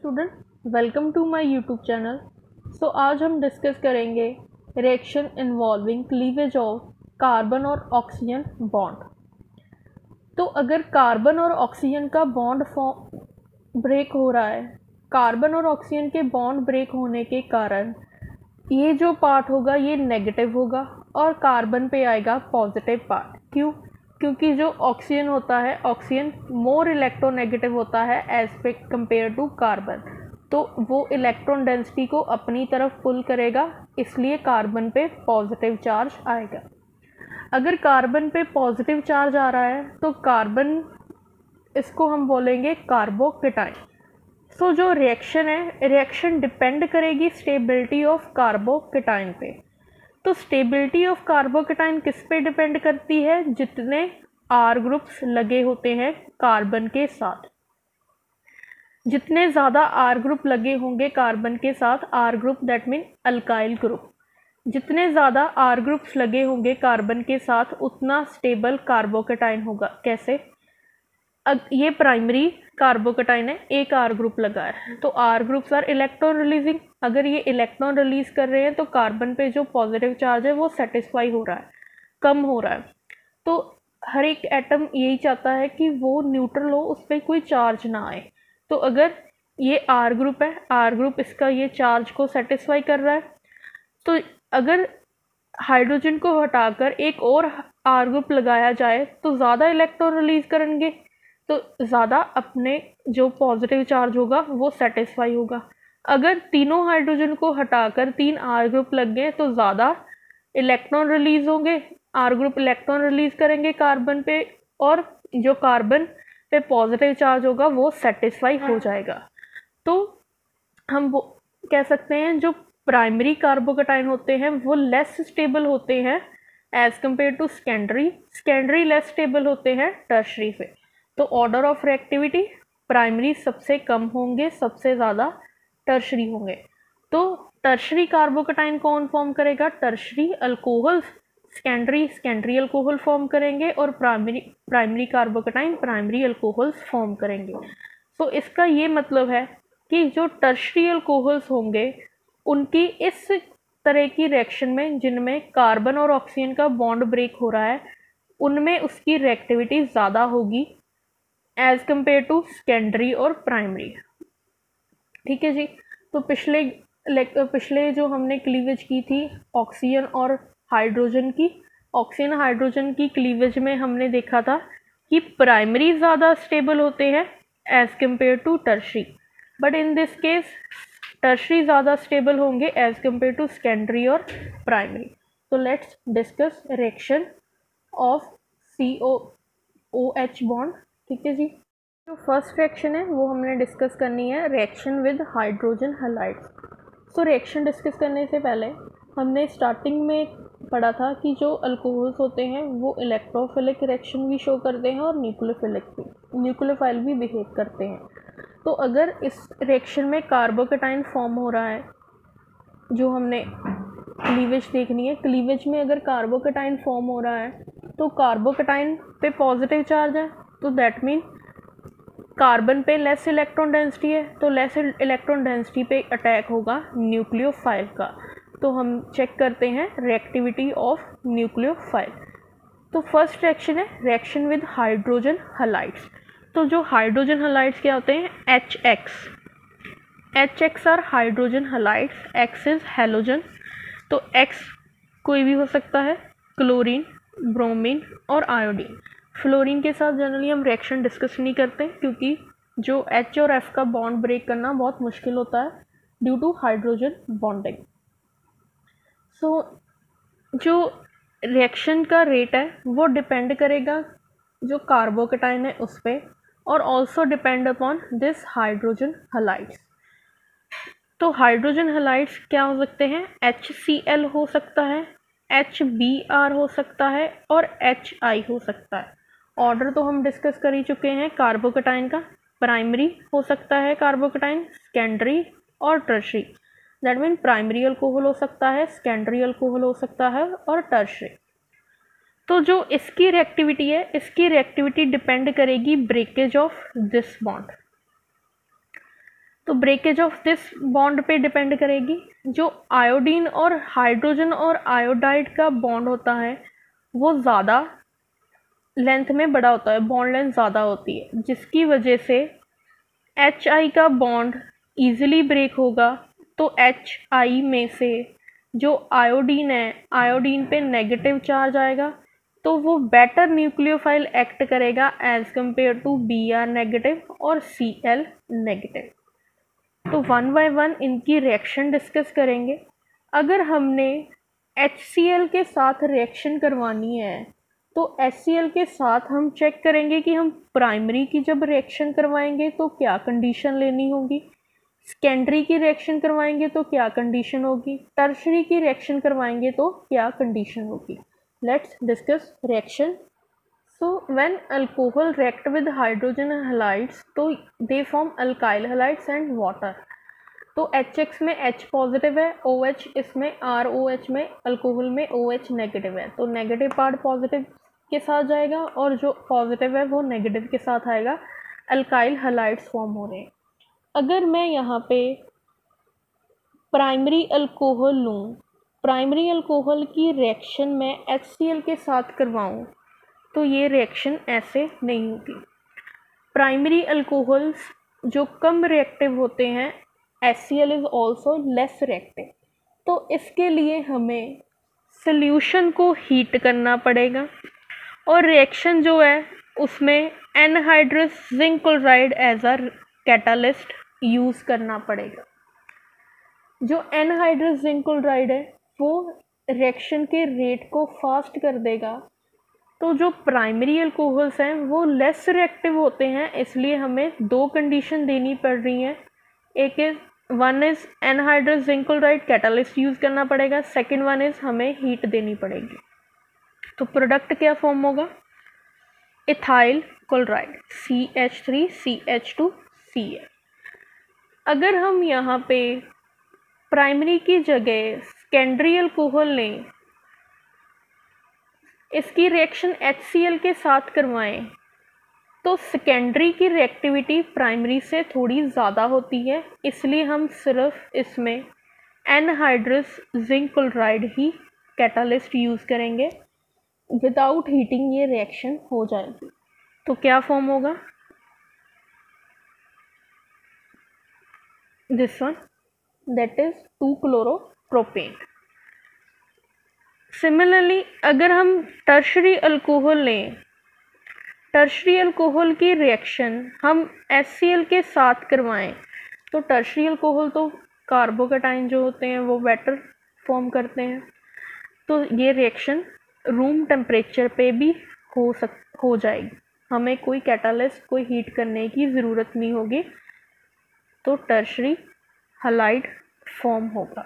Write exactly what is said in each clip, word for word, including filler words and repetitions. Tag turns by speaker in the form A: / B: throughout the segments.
A: Student, welcome to my YouTube channel. So आज हम discuss करेंगे reaction involving cleavage of carbon और oxygen bond. तो अगर कार्बन और ऑक्सीजन का बॉन्ड फॉर्म ब्रेक हो रहा है, कार्बन और ऑक्सीजन के बॉन्ड ब्रेक होने के कारण ये जो पार्ट होगा ये नेगेटिव होगा और कार्बन पे आएगा पॉजिटिव पार्ट। क्यों? क्योंकि जो ऑक्सीजन होता है, ऑक्सीजन मोर इलेक्ट्रोनेगेटिव होता है एज पे कंपेयर टू कार्बन, तो वो इलेक्ट्रॉन डेंसिटी को अपनी तरफ पुल करेगा, इसलिए कार्बन पे पॉजिटिव चार्ज आएगा। अगर कार्बन पे पॉजिटिव चार्ज आ रहा है तो कार्बन, इसको हम बोलेंगे कार्बोकेटाइन। सो जो रिएक्शन है, रिएक्शन डिपेंड करेगी स्टेबिलिटी ऑफ कार्बोकेटाइन पे। तो स्टेबिलिटी ऑफ कार्बोकेटाइन किस पे डिपेंड करती है? जितने आर ग्रुप्स लगे होते हैं कार्बन के साथ। जितने ज़्यादा आर ग्रुप लगे होंगे कार्बन के साथ, R group that mean alkyl group, जितने ज़्यादा आर ग्रुप्स लगे होंगे कार्बन के साथ उतना स्टेबल कार्बोकेटाइन होगा। कैसे? अब ये प्राइमरी कार्बोकेटाइन है, एक आर ग्रुप लगा है, तो R groups are electron releasing. अगर ये इलेक्ट्रॉन रिलीज कर रहे हैं तो कार्बन पे जो पॉजिटिव चार्ज है वो सेटिस्फाई हो रहा है, कम हो रहा है। तो हर एक एटम यही चाहता है कि वो न्यूट्रल हो, उस पर कोई चार्ज ना आए। तो अगर ये आर ग्रुप है, आर ग्रुप इसका ये चार्ज को सेटिस्फाई कर रहा है, तो अगर हाइड्रोजन को हटाकर एक और आर ग्रुप लगाया जाए तो ज़्यादा इलेक्ट्रॉन रिलीज करेंगे, तो ज़्यादा अपने जो पॉजिटिव चार्ज होगा वो सेटिस्फाई होगा। अगर तीनों हाइड्रोजन को हटाकर तीन आर ग्रुप लग गए तो ज़्यादा इलेक्ट्रॉन रिलीज होंगे, आर ग्रुप इलेक्ट्रॉन रिलीज करेंगे कार्बन पे, और जो कार्बन पे पॉजिटिव चार्ज होगा वो सेटिस्फाई हो जाएगा। तो हम वो कह सकते हैं जो प्राइमरी कार्बोकेटाइन होते हैं वो लेस स्टेबल होते हैं as compare to secondary, secondary less stable होते हैं टर्शरी से। तो ऑर्डर ऑफ रिएक्टिविटी प्राइमरी सबसे कम होंगे, सबसे ज़्यादा टर्शरी होंगे। तो टर्शरी कार्बोकेटाइन कौन फॉर्म करेगा? Tertiary alcohol, secondary secondary alcohol form करेंगे, और primary primary carbocation primary alcohols form करेंगे। तो इसका ये मतलब है कि जो टर्शरी अल्कोहल्स होंगे उनकी इस तरह की रिएक्शन में जिनमें कार्बन और ऑक्सीजन का बॉन्ड ब्रेक हो रहा है, उनमें उसकी रिएक्टिविटी ज़्यादा होगी एज कम्पेयर टू सेकेंडरी और प्राइमरी। ठीक है जी। तो पिछले पिछले जो हमने क्लीवेज की थी ऑक्सीजन और हाइड्रोजन की, ऑक्सीजन हाइड्रोजन की क्लीवेज में हमने देखा था कि प्राइमरी ज़्यादा स्टेबल होते हैं as compare to tertiary, but in this case tertiary ज़्यादा स्टेबल होंगे एज कम्पेयर टू सेकेंडरी और प्राइमरी। तो let's discuss reaction of C O O H bond. ठीक है जी। जो फर्स्ट रिएक्शन है वो हमने डिस्कस करनी है, reaction with hydrogen halides. So reaction discuss करने से पहले हमने स्टार्टिंग में पढ़ा था कि जो अल्कोहल्स होते हैं वो इलेक्ट्रोफिलिक रिएक्शन भी शो करते हैं और न्यूक्लियोफिलिक भी, न्यूक्लियोफाइल भी बिहेव करते हैं। तो अगर इस रिएक्शन में कार्बोकेटाइन फॉर्म हो रहा है, जो हमने क्लीवेज देखनी है, क्लीवेज में अगर कार्बोकेटाइन फॉर्म हो रहा है तो कार्बोकेटाइन पे पॉजिटिव चार्ज है, तो दैट मीन कार्बन पे लेस इलेक्ट्रॉन डेंसिटी है, तो लेस इलेक्ट्रॉन डेंसिटी पे अटैक होगा न्यूक्लियोफाइल का। तो हम चेक करते हैं रिएक्टिविटी ऑफ न्यूक्लियोफाइल। तो फर्स्ट रिएक्शन है रिएक्शन विद हाइड्रोजन हैलाइड्स। तो जो हाइड्रोजन हैलाइड्स क्या होते हैं? H X, H X are hydrogen halides, X is halogen. तो एक्स कोई भी हो सकता है, क्लोरीन, ब्रोमीन और आयोडीन। फ्लोरीन के साथ जनरली हम रिएक्शन डिस्कस नहीं करते क्योंकि जो H और F का बॉन्ड ब्रेक करना बहुत मुश्किल होता है due to hydrogen bonding. So जो रिएक्शन का रेट है वो डिपेंड करेगा जो कार्बोकेटाइन है उस पर, और also depend upon this hydrogen halides. तो हाइड्रोजन हैलाइड्स क्या हो सकते हैं? एच सी एल हो सकता है, एच बी आर हो सकता है और एच आई हो सकता है। ऑर्डर तो हम डिस्कस कर ही चुके हैं कार्बोकेटाइन का। प्राइमरी हो सकता है कार्बोकेटाइन, सेकेंडरी और tertiary. That mean primary alcohol हो सकता है, सेकेंडरी अल्कोहल हो सकता है और टर्शरी। तो जो इसकी रिएक्टिविटी है, इसकी रिएक्टिविटी डिपेंड करेगी ब्रेकेज ऑफ दिस बॉन्ड। तो ब्रेकेज ऑफ दिस बॉन्ड पे डिपेंड करेगी। जो आयोडीन और हाइड्रोजन और आयोडाइड का बॉन्ड होता है वो ज़्यादा लेंथ में बड़ा होता है, बॉन्ड लेंथ ज़्यादा होती है, जिसकी वजह से एच आई का बॉन्ड ईजिली ब्रेक होगा। तो एच आई में से जो आयोडीन है, आयोडीन पे नेगेटिव चार्ज आएगा, तो वो बेटर न्यूक्लियोफाइल एक्ट करेगा as compare to B R negative और सी एल नेगेटिव। तो वन बाय वन इनकी रिएक्शन डिस्कस करेंगे। अगर हमने एच सी एल के साथ रिएक्शन करवानी है तो एच सी एल के साथ हम चेक करेंगे कि हम प्राइमरी की जब रिएक्शन करवाएंगे तो क्या कंडीशन लेनी होगी, सेकेंडरी की रिएक्शन करवाएंगे तो क्या कंडीशन होगी, टर्शरी की रिएक्शन करवाएंगे तो क्या कंडीशन होगी। Let's discuss reaction. So when alcohol react with hydrogen halides तो they form alkyl halides and water. तो एच एक्स में H पॉजिटिव है, OH इसमें आर ओ एच में अल्कोहल में OH नेगेटिव है, तो नेगेटिव पार्ट पॉजिटिव के साथ जाएगा और जो पॉजिटिव है वो नेगेटिव के साथ आएगा। अल्काइल हैलाइड्स फॉर्म हो रहे हैं। अगर मैं यहाँ पे प्राइमरी अल्कोहल लूँ, प्राइमरी अल्कोहल की रिएक्शन में एच सी एल के साथ करवाऊँ तो ये रिएक्शन ऐसे नहीं होगी। प्राइमरी अल्कोहल्स जो कम रिएक्टिव होते हैं, H C L is also less reactive, तो इसके लिए हमें सॉल्यूशन को हीट करना पड़ेगा और रिएक्शन जो है उसमें anhydrous zinc chloride as a catalyst use करना पड़ेगा। जो एनहाइड्रस जिंक क्लोराइड है वो रिएक्शन के रेट को फास्ट कर देगा। तो जो प्राइमरी अल्कोहल्स हैं वो लेस रिएक्टिव होते हैं, इसलिए हमें दो कंडीशन देनी पड़ रही हैं। एक is one is anhydrous zinc chloride catalyst use करना पड़ेगा, सेकेंड वन इज़ हमें हीट देनी पड़ेगी। तो प्रोडक्ट क्या फॉर्म होगा, ethyl chloride C H three C H two C L. अगर हम यहाँ पे प्राइमरी की जगह सेकेंडरी अल्कोहल लें, इसकी रिएक्शन एच सी एल के साथ करवाएं तो सेकेंडरी की रिएक्टिविटी प्राइमरी से थोड़ी ज़्यादा होती है, इसलिए हम सिर्फ इसमें एनहाइड्रस जिंक क्लोराइड ही कैटालिस्ट यूज़ करेंगे। विदाउट हीटिंग ये रिएक्शन हो जाएगी। तो क्या फॉर्म होगा, this one, that is two chloropropane. Similarly अगर हम टर्शरी अल्कोहल लें, टर्शरी अल्कोहल की रिएक्शन हम एच सी एल के साथ करवाएं तो टर्शरी अल्कोहल तो कार्बोकैटाइन जो होते हैं वो बेटर फॉर्म करते हैं, तो ये रिएक्शन रूम टेम्परेचर पे भी हो सक हो जाएगी, हमें कोई कैटालिस्ट कोई हीट करने की ज़रूरत नहीं होगी। तो टर्शरी हैलाइड फॉर्म होगा।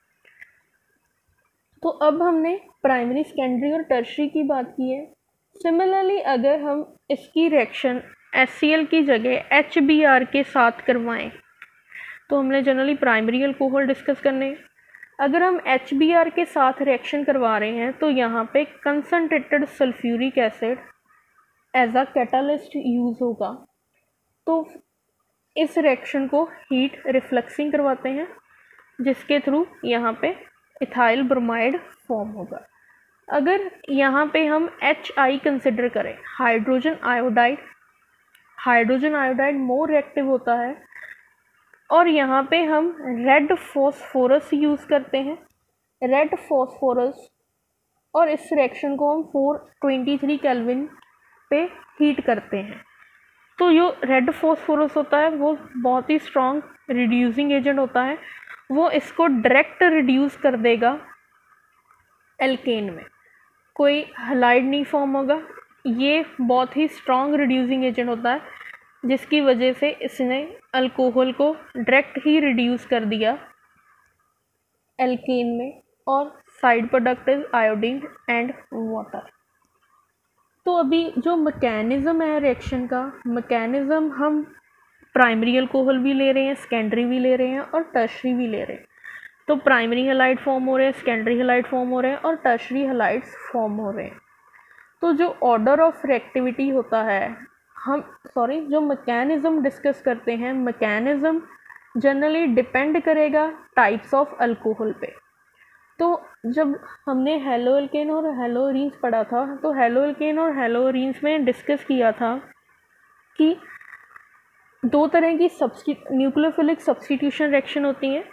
A: तो अब हमने प्राइमरी, सेकेंडरी और टर्शरी की बात की है। सिमिलरली अगर हम इसकी रिएक्शन एच सी एल की जगह एच बी आर के साथ करवाएं तो हमने जनरली प्राइमरी अल्कोहल डिस्कस करने हैं। अगर हम एच बी आर के साथ रिएक्शन करवा रहे हैं तो यहाँ पे concentrated sulphuric acid as a catalyst use होगा। तो इस रिएक्शन को हीट रिफ्लेक्सिंग करवाते हैं, जिसके थ्रू यहाँ पे इथाइल ब्रोमाइड फॉर्म होगा। अगर यहाँ पे हम एच आई कंसिडर करें, hydrogen iodide, hydrogen iodide more reactive होता है और यहाँ पे हम रेड फॉस्फोरस यूज़ करते हैं, रेड फॉस्फोरस, और इस रिएक्शन को हम फोर ट्वेंटी थ्री केल्विन पे हीट करते हैं। तो जो रेड फॉस्फोरस होता है वो बहुत ही स्ट्रॉन्ग रिड्यूसिंग एजेंट होता है, वो इसको डायरेक्ट रिड्यूस कर देगा एल्केन में, कोई हैलाइड नहीं फॉर्म होगा। ये बहुत ही स्ट्रॉन्ग रिड्यूसिंग एजेंट होता है, जिसकी वजह से इसने अल्कोहल को डायरेक्ट ही रिड्यूस कर दिया एल्केन में, और side product is iodine and water. तो अभी जो मैकेनिज़्म है रिएक्शन का, मैकेनिज़्म हम प्राइमरी अल्कोहल भी ले रहे हैं, सेकेंडरी भी ले रहे हैं और टर्शरी भी ले रहे हैं। तो प्राइमरी हैलाइड फॉर्म हो रहे हैं, सेकेंडरी हैलाइड फॉर्म हो रहे हैं और टर्शरी हैलाइड्स फॉर्म हो रहे हैं। तो जो ऑर्डर ऑफ रिएक्टिविटी होता है, हम सॉरी जो मैकेनिज़्म डिस्कस करते हैं, मैकेनिज़्म जनरली डिपेंड करेगा टाइप्स ऑफ अल्कोहल पे। तो जब हमने हेलोअल्केन और हेलोअरीन्स पढ़ा था, तो हेलोअल्केन और हेलोअरीन्स में डिस्कस किया था कि दो तरह की सब्स्टि न्यूक्लियोफिलिक सब्स्टिट्यूशन रिएक्शन होती हैं।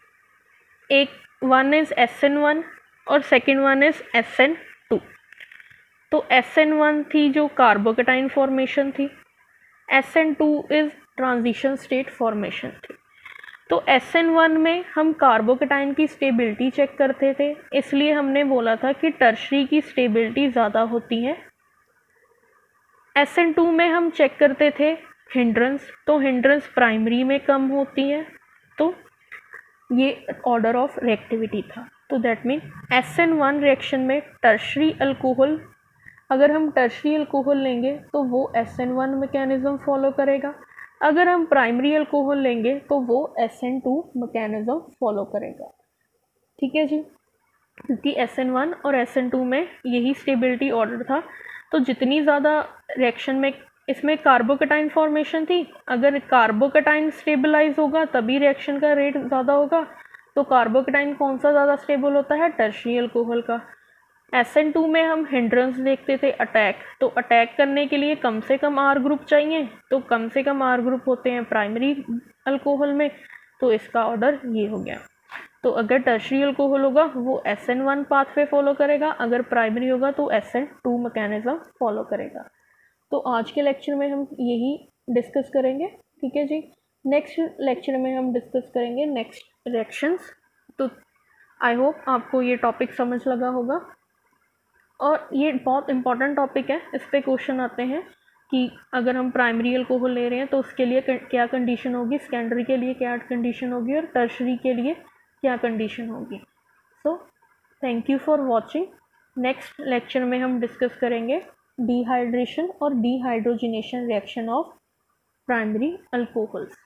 A: एक one is S N one और second one is S N two. तो एस एन वन थी जो कार्बोकेटाइन फॉर्मेशन थी, S N two is transition state formation थी। तो एस एन वन में हम कार्बोकेटाइन की स्टेबिलिटी चेक करते थे, इसलिए हमने बोला था कि टर्शरी की स्टेबिलिटी ज़्यादा होती है। एस एन टू में हम चेक करते थे हिंड्रेंस, तो हिंड्रेंस प्राइमरी में कम होती है। तो ये ऑर्डर ऑफ रिएक्टिविटी था। तो that mean S N one reaction में टर्शरी अल्कोहल, अगर हम टर्शरी अल्कोहल लेंगे तो वो S N one mechanism follow करेगा। अगर हम प्राइमरी अल्कोहल लेंगे तो वो S N two mechanism follow करेगा। ठीक है जी, क्योंकि एस एन वन और एस एन टू में यही स्टेबिलिटी ऑर्डर था। तो जितनी ज़्यादा रिएक्शन में इसमें कार्बोकेटाइन फॉर्मेशन थी, अगर कार्बोकेटाइन स्टेबलाइज होगा तभी रिएक्शन का रेट ज़्यादा होगा। तो कार्बोकेटाइन कौन सा ज़्यादा स्टेबल होता है? टर्शरी अल्कोहल का। एस एन टू में हम हिंड्रेंस देखते थे अटैक, तो अटैक करने के लिए कम से कम आर ग्रुप चाहिए, तो कम से कम आर ग्रुप होते हैं प्राइमरी अल्कोहल में। तो इसका ऑर्डर ये हो गया। तो अगर टर्शरी अल्कोहल होगा वो S N one pathway follow करेगा, अगर प्राइमरी होगा तो S N two mechanism follow करेगा। तो आज के लेक्चर में हम यही डिस्कस करेंगे। ठीक है जी, नेक्स्ट लेक्चर में हम डिस्कस करेंगे नेक्स्ट रिएक्शंस। तो आई होप आपको ये टॉपिक समझ लगा होगा, और ये बहुत इंपॉर्टेंट टॉपिक है। इस पे क्वेश्चन आते हैं कि अगर हम प्राइमरी अल्कोहल ले रहे हैं तो उसके लिए क्या कंडीशन होगी, सेकेंडरी के लिए क्या कंडीशन होगी, और टर्शरी के लिए क्या कंडीशन होगी। So thank you for watching. Next lecture में हम डिस्कस करेंगे डिहाइड्रेशन और dehydrogenation reaction of primary alcohols.